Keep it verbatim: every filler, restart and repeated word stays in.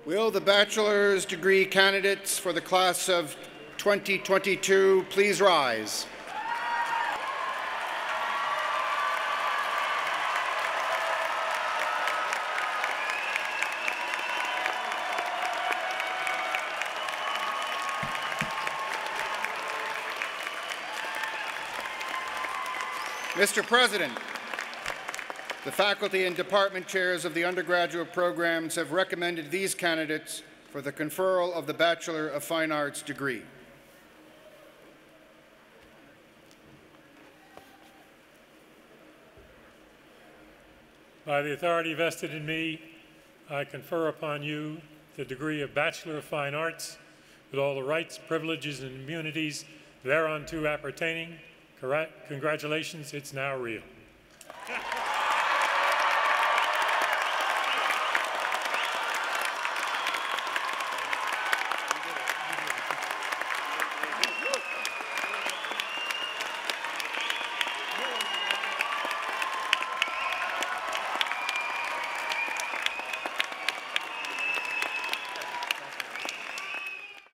Will the bachelor's degree candidates for the class of twenty twenty-two please rise? Mister President, the faculty and department chairs of the undergraduate programs have recommended these candidates for the conferral of the Bachelor of Fine Arts degree. By the authority vested in me, I confer upon you the degree of Bachelor of Fine Arts with all the rights, privileges, and immunities thereunto appertaining. Congratulations, it's now real.